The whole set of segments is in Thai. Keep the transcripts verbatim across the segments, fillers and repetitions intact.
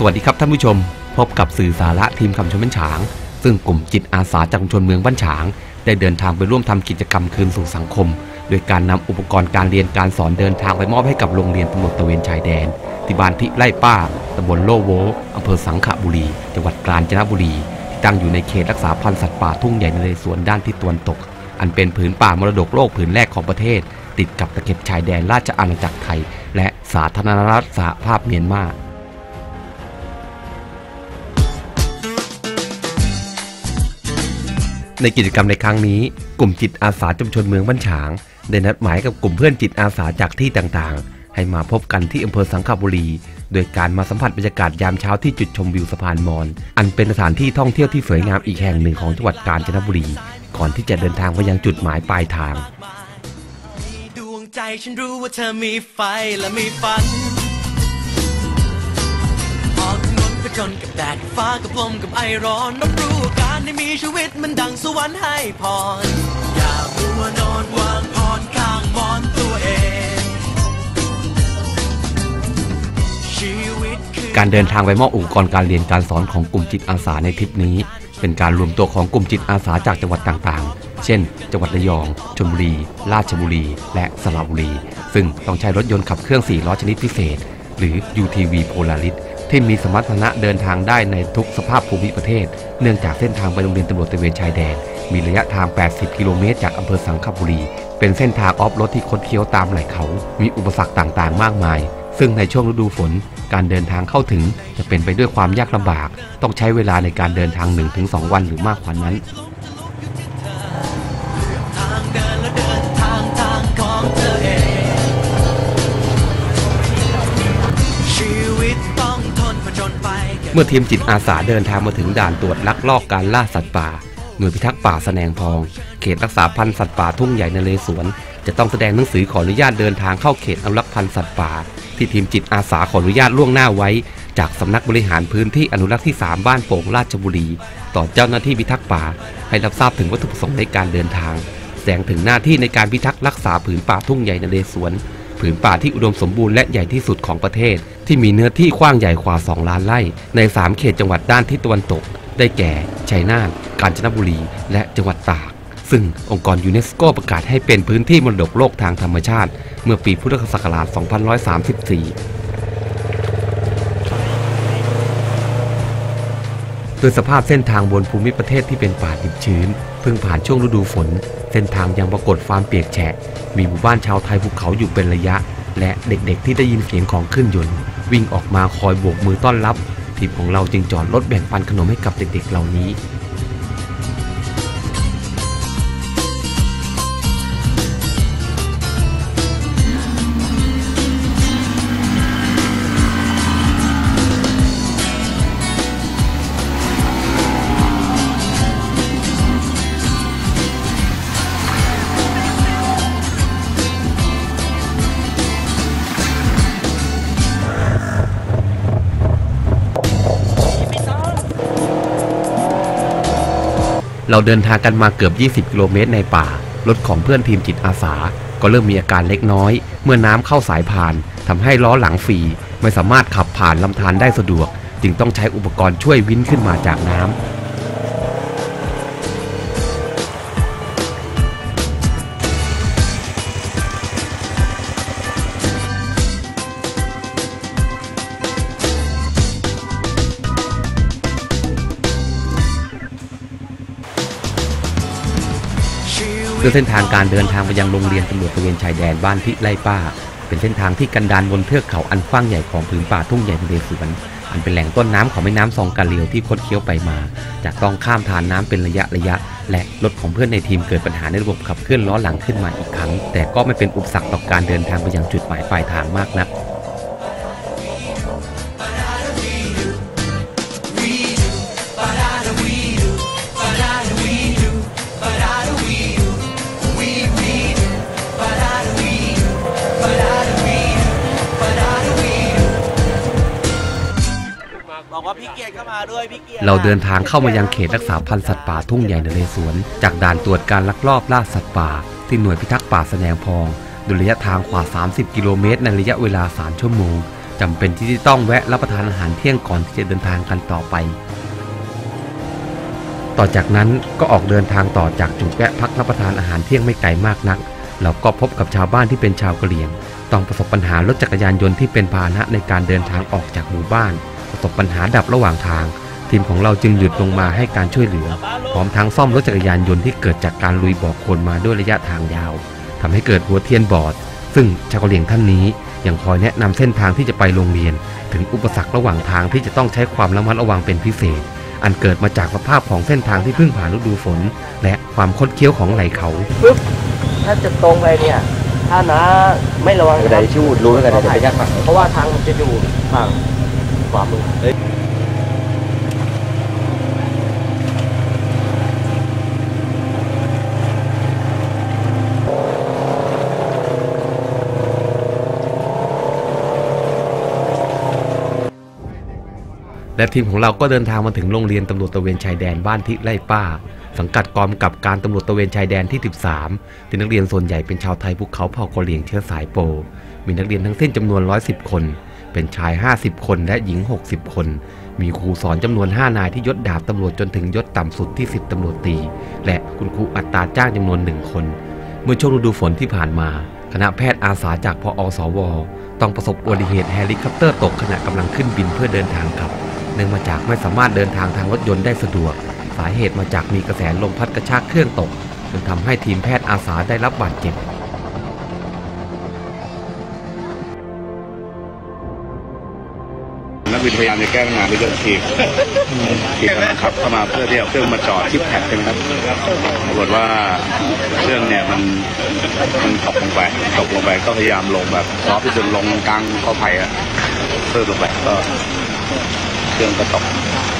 วัสดีครับท่านผู้ชมพบกับสื่อสาระทีมคำชมบ้านฉางซึ่งกลุ่มจิตอาสาจากชุมชนเมืองบ้านฉางได้เดินทางไปร่วมทำกิจกรรมคืนสู่สังคมโดยการนำอุปกรณ์การเรียนการสอนเดินทางไปมอบให้กับโรงเรียนตำรวจตระเวนชายแดนที่บ้านทิไร่ป้าตำบลโลโวอำเภอสังขบุรีจังหวัดกาญจนบุรีที่ตั้งอยู่ในเขตรักษาพันธุ์สัตว์ป่าทุ่งใหญ่นเรศวรด้านทิศตะวันตกอันเป็นผืนป่ามรดกโลกผืนแรกของประเทศติดกับตะเข็บชายแดนราชอาณาจักรไทยและสาธารณรัฐสหภาพเมียนมาในกิจกรรมในครั้งนี้กลุ่มจิตอาสาชุมชนเมืองบ้านฉางได้นัดหมายกับกลุ่มเพื่อนจิตอาสาจากที่ต่างๆให้มาพบกันที่อำเภอสังขบุรีโดยการมาสัมผัสบรรยากาศยามเช้าที่จุดชมวิวสะพานมอญอันเป็นสถานที่ท่องเที่ยวที่สวยงามอีกแห่งหนึ่งของจังหวัดกาญจนบุรีก่อนที่จะเดินทางไปยังจุดหมายปลายทางดวงใจฉันรู้ว่าเธอมีไฟและมีฝันจนกับแดดฟ้ากับลมกับไอร้อนรับรู้การได้มีชีวิตมันดังสวรรค์ให้พรอย่ามัวนอนวางพรข้างมอนตัวเองชีวิตการเดินทางไปมอบอุปกรณ์การเรียนการสอนของกลุ่มจิตอาสาในทริปนี้เป็นการรวมตัวของกลุ่มจิตอาสาจากจังหวัดต่างๆเช่นจังหวัดระยองชลบุรีราชบุรีและสระบุรีซึ่งต้องใช้รถยนต์ขับเคลื่อนสี่ล้อชนิดพิเศษหรือ ยู ที วี Polarisที่มีสมรรถนะเดินทางได้ในทุกสภาพภูมิประเทศเนื่องจากเส้นทางไปโรงเรียนตำรวจตระเวนชายแดนมีระยะทางแปดสิบกิโลเมตรจากอำเภอสังขบุรีเป็นเส้นทางออฟโรดที่คดเคี้ยวตามไหล่เขามีอุปสรรคต่างๆมากมายซึ่งในช่วงฤดูฝนการเดินทางเข้าถึงจะเป็นไปด้วยความยากลำบากต้องใช้เวลาในการเดินทาง หนึ่งถึงสอง วันหรือมากกว่านั้นเมื่อทีมจิตอาสาเดินทางมาถึงด่านตรวจลักลอบการล่าสัตว์ป่าหน่วยพิทักษ์ป่าแสนงทองเขตรักษาพันธุ์สัตว์ป่าทุ่งใหญ่นเรศวรจะต้องแสดงหนังสือขออนุญาตเดินทางเข้าเขตอนุรักษ์พันธุ์สัตว์ป่าที่ทีมจิตอาสาขออนุญาตล่วงหน้าไว้จากสำนักบริหารพื้นที่อนุรักษ์ที่สามบ้านโป่งราชบุรีต่อเจ้าหน้าที่พิทักษ์ป่าให้รับทราบถึงวัตถุประสงค์ในการเดินทางแสดงถึงหน้าที่ในการพิทักษ์รักษาผืนป่าทุ่งใหญ่นเรศวรผืนป่าที่อุดมสมบูรณ์และใหญ่ที่สุดของประเทศที่มีเนื้อที่กว้างใหญ่กว่าสองล้านไร่ในสามเขตจังหวัดด้านทิศตะวันตกได้แก่ชัยนาทกาญจนบุรีและจังหวัดตากซึ่งองค์กรยูเนสโกประกาศให้เป็นพื้นที่มรดกโลกทางธรรมชาติเมื่อปีพุทธศักราชสองพันหนึ่งร้อยสามสิบสี่โดยสภาพเส้นทางบนภูมิประเทศที่เป็นป่าดิบชื้นเพิ่งผ่านช่วงฤดูฝนเส้นทางยังปรากฏความเปียกแฉะมีหมู่บ้านชาวไทยภูเขาอยู่เป็นระยะและเด็กๆที่ได้ยินเสียงของเครื่องยนต์วิ่งออกมาคอยโบกมือต้อนรับทีมของเราจึงจอดรถแบ่งปันขนมให้กับเด็กๆเหล่านี้เราเดินทางกันมาเกือบยี่สิบกิโลเมตรในป่ารถของเพื่อนทีมจิตอาสาก็เริ่มมีอาการเล็กน้อยเมื่อน้ำเข้าสายพานทำให้ล้อหลังฟรีไม่สามารถขับผ่านลำธารได้สะดวกจึงต้องใช้อุปกรณ์ช่วยวินขึ้นมาจากน้ำโดยเส้นทางการเดินทางไปยังโรงเรียนตำรวจตระเวนชายแดนบ้านทิไร่ป้าเป็นเส้นทางที่กันดารบนเทือกเขาอันกว้างใหญ่ของผืนป่าทุ่งใหญ่นเรศวรอันเป็นแหล่งต้นน้ำของแม่น้ำซองกาเลียวที่คดเคี้ยวไปมาจะต้องข้ามทานน้ำเป็นระยะระยะและรถของเพื่อนในทีมเกิดปัญหาในระบบขับเคลื่อนล้อหลังขึ้นมาอีกครั้งแต่ก็ไม่เป็นอุปสรรคต่อการเดินทางไปยังจุดหมายปลายทางมากนักเราเดินทางเข้ามายังเขตรักษาพันธุ์สัตว์ป่าทุ่งใหญ่นเรศวรจากด่านตรวจการลักลอบล่าสัตว์ป่าที่หน่วยพิทักษ์ป่าแสนงพองโดยระยะทางกว่าสามสิบกิโลเมตรในระยะเวลาสามชั่วโมงจำเป็นที่จะต้องแวะรับประทานอาหารเที่ยงก่อนที่จะเดินทางกันต่อไปต่อจากนั้นก็ออกเดินทางต่อจากจุดแวะพักรับประทานอาหารเที่ยงไม่ไกลมากนักเราก็พบกับชาวบ้านที่เป็นชาวกะเหรี่ยงต้องประสบปัญหารถจักรยานยนต์ที่เป็นพาหนะในการเดินทางออกจากหมู่บ้านประสบปัญหาดับระหว่างทางทีมของเราจึงหยุดลงมาให้การช่วยเหลือพร้อมทั้งซ่อมรถจักรยานยนต์ที่เกิดจากการลุยบ่อโคลนมาด้วยระยะทางยาวทำให้เกิดหัวเทียนบอดซึ่งชาวกะเหรี่ยงท่านนี้ยังคอยแนะนำเส้นทางที่จะไปโรงเรียนถึงอุปสรรคระหว่างทางที่จะต้องใช้ความระมัดระวังเป็นพิเศษอันเกิดมาจากสภาพของเส้นทางที่เพิ่งผ่านฤดูฝนและความคดเคี้ยวของไหล่เขาปึ๊บถ้าจะตรงไปเนี่ยถ้านะไม่ระวังจะได้ชูดรู้กันจะไปยากมากเพราะว่าทางมันจะอยู่ฝั่งขวามือและทีมของเราก็เดินทางมาถึงโรงเรียนตำรวจตระเวนชายแดนบ้านทิไร่ป้าสังกัดกองกำกับการตำรวจตระเวนชายแดนที่สิบสามที่นักเรียนส่วนใหญ่เป็นชาวไทยภูเขาเผ่ากะเหรี่ยงเชื้อสายโปมีนักเรียนทั้งสิ้นจำนวนหนึ่งร้อยสิบคนเป็นชายห้าสิบคนและหญิงหกสิบคนมีครูสอนจำนวนห้านายที่ยศดาบตำรวจจนถึงยศต่ำสุดที่สิบตำรวจตรีและคุณครูอัตราจ้างจำนวนหนึ่งคนเมื่อช่วงฤดูฝนที่ผ่านมาคณะแพทย์อาสาจากพอสวต้องประสบอุบัติเหตุเฮลิคอปเตอร์ตกขณะกำลังขึ้นบินเพื่อเดินทางกลับเนื่องมาจากไม่สามารถเดินทางทางรถยนต์ได้สะดวกสาเหตุมาจากมีกระแสลมพัดกระชากเครื่องตกจนทำให้ทีมแพทย์อาสาได้รับบาดเจ็บนักบินพยายามจะแก้ปัญหาด้วยการถีบถีบกำลังขับเข้ามาเพื่อที่เอาเครื่องมาจอดที่แพดใช่ไหมครับปรากฏว่าเครื่องเนี่ยมันมันตกลงไปตกลงไปก็พยายามลงแบบซอฟที่จนลงกลางข้อไผ่อะเพิ่มลงไปก็เครื่องก็ตก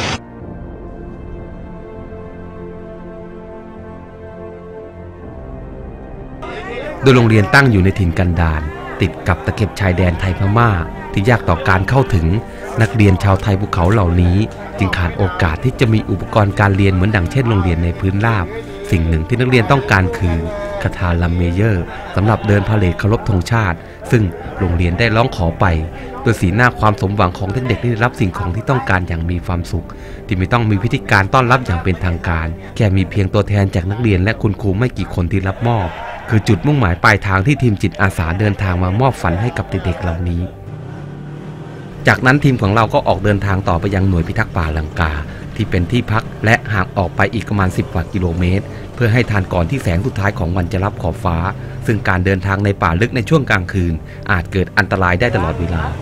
โดยโรงเรียนตั้งอยู่ในถิ่นกันดารติดกับตะเข็บชายแดนไทยพม่าที่ยากต่อการเข้าถึงนักเรียนชาวไทยภูเขาเหล่านี้จึงขาดโอกาสที่จะมีอุปกรณ์การเรียนเหมือนดังเช่นโรงเรียนในพื้นราบสิ่งหนึ่งที่นักเรียนต้องการคือคาถาลัมเมเยอร์สำหรับเดินพาเหรดเคารพธงชาติซึ่งโรงเรียนได้ร้องขอไปโดยสีหน้าความสมหวังของเด็กๆที่ได้รับสิ่งของที่ต้องการอย่างมีความสุขที่ไม่ต้องมีพิธีการต้อนรับอย่างเป็นทางการแค่มีเพียงตัวแทนจากนักเรียนและคุณครูไม่กี่คนที่รับมอบคือจุดมุ่งหมายปลายทางที่ทีมจิตอาสาเดินทางมามอบฝันให้กับเด็กๆเหล่านี้จากนั้นทีมของเราก็ออกเดินทางต่อไปยังหน่วยพิทักษ์ป่าลังกาที่เป็นที่พักและห่างออกไปอีกประมาณสิบกว่ากิโลเมตรเพื่อให้ทันก่อนที่แสงสุดท้ายของวันจะรับขอบฟ้าซึ่งการเดินทางในป่าลึกในช่วงกลางคืนอาจเกิดอันตรายได้ตลอดเวลา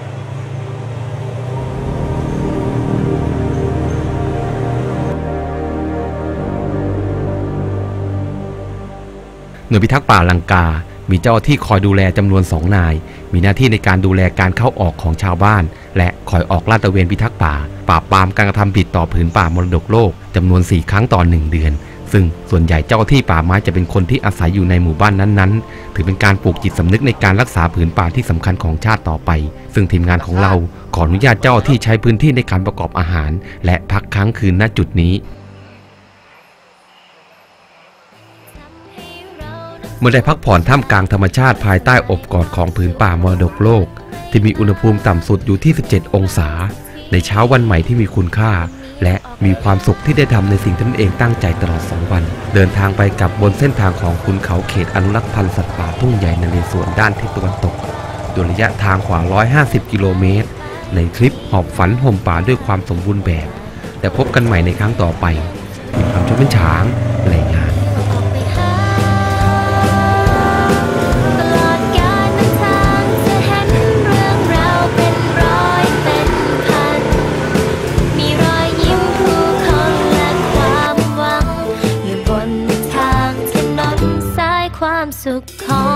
หน่วยพิทักษ์ป่าลังกามีเจ้าหน้าที่คอยดูแลจำนวนสองนายมีหน้าที่ในการดูแลการเข้าออกของชาวบ้านและคอยออกลาดตระเวนพิทักษ์ป่าปราบปรามการกระทำผิดต่อผืนป่ามรดกโลกจำนวนสี่ครั้งต่อหนึ่งเดือนซึ่งส่วนใหญ่เจ้าหน้าที่ป่าไม้จะเป็นคนที่อาศัยอยู่ในหมู่บ้านนั้นๆถือเป็นการปลูกจิตสำนึกในการรักษาผืนป่าที่สำคัญของชาติต่อไปซึ่งทีมงานของเราขออนุญาตเจ้าหน้าที่ใช้พื้นที่ในการประกอบอาหารและพักค้างคืนณจุดนี้เมื่อได้พักผ่อนท่ามกลางธรรมชาติภายใต้อบกอดของผืนป่ามรดกโลกที่มีอุณหภูมิต่ำสุดอยู่ที่สิบเจ็ดองศาในเช้าวันใหม่ที่มีคุณค่าและมีความสุขที่ได้ทำในสิ่งที่ตนเองตั้งใจตลอดสองวันเดินทางไปกับบนเส้นทางของขุนเขาเขตอนุรักษ์พันธุ์สัตว์ป่าทุ่งใหญ่นเรศวรด้านทิศตะวันตกโดยระยะทางกว่าหนึ่งร้อยห้าสิบกิโลเมตรในทริปหอบฝันห่มป่าด้วยความสมบูรณ์แบบแต่พบกันใหม่ในครั้งต่อไปมีความชมเป็นช้างรายงานความสุขของ